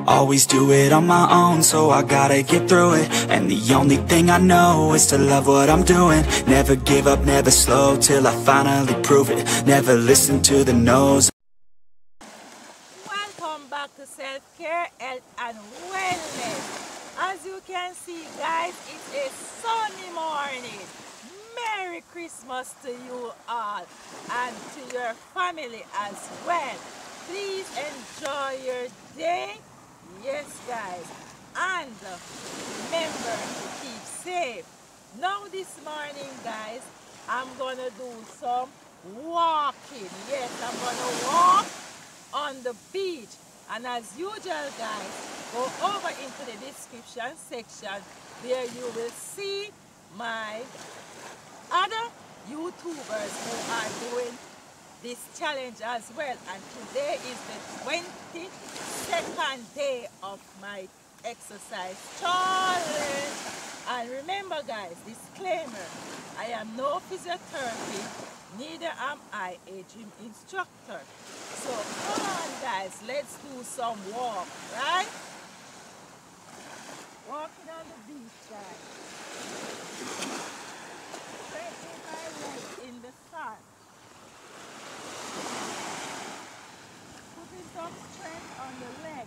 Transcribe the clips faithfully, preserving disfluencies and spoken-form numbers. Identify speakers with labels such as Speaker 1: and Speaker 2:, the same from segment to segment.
Speaker 1: Always do it on my own, so I gotta get through it. And the only thing I know is to love what I'm doing. Never give up, never slow, till I finally prove it. Never listen to the no's.
Speaker 2: Welcome back to Self-Care, Health and Wellness. As you can see, guys, it's a sunny morning. Merry Christmas to you all and to your family as well. Please enjoy your day. Yes, guys. And remember to keep safe. Now this morning, guys, I'm gonna do some walking. Yes, I'm gonna walk on the beach. And as usual, guys, go over into the description section where you will see my other YouTubers who are doing this challenge as well. And today is the twenty-second day of my exercise challenge. And remember, guys, disclaimer, I am no physiotherapy, neither am I a gym instructor. So come on, guys, let's do some walk, right? Walking on the beach, guys. Stretching my legs in the sun. Putting some strength on the legs.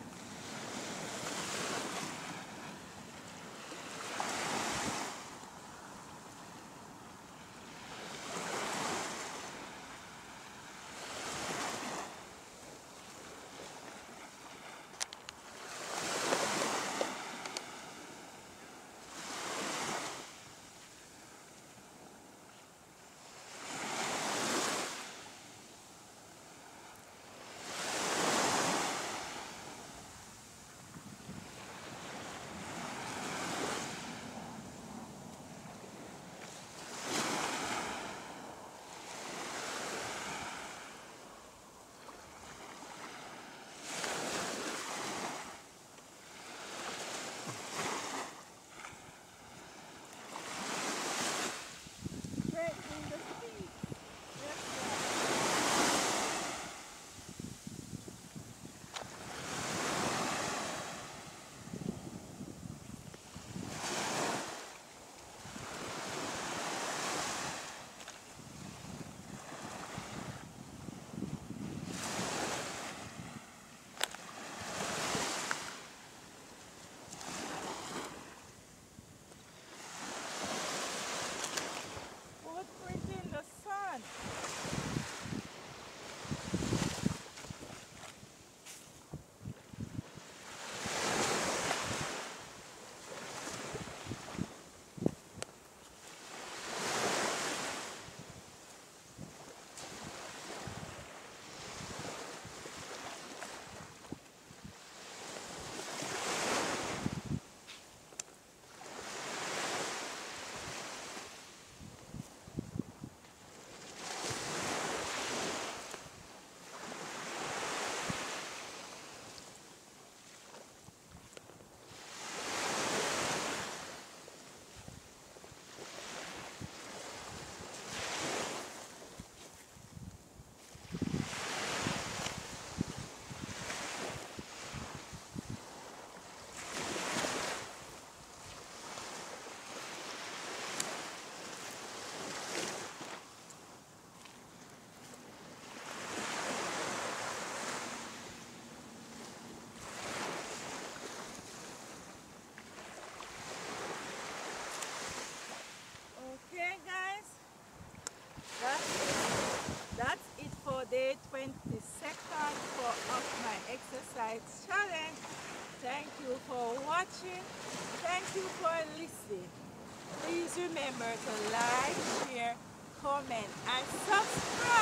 Speaker 2: That's it for day twenty-second for of my exercise challenge. Thank you for watching. Thank you for listening. Please remember to like, share, comment, and subscribe.